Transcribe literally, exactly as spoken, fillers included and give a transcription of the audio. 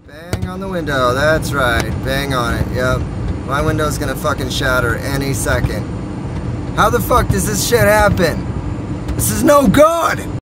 Bang on the window, that's right. Bang on it, yep. My window's gonna fucking shatter any second. How the fuck does this shit happen? This is no good!